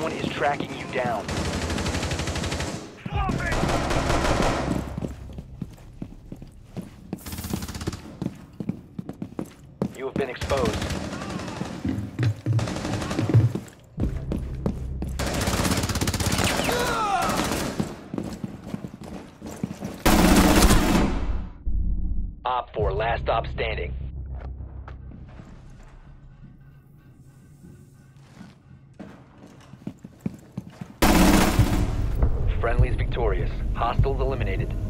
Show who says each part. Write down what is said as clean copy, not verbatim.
Speaker 1: Someone is tracking you down. You have been exposed. Op 4, last stop standing. Friendly's victorious. Hostiles eliminated.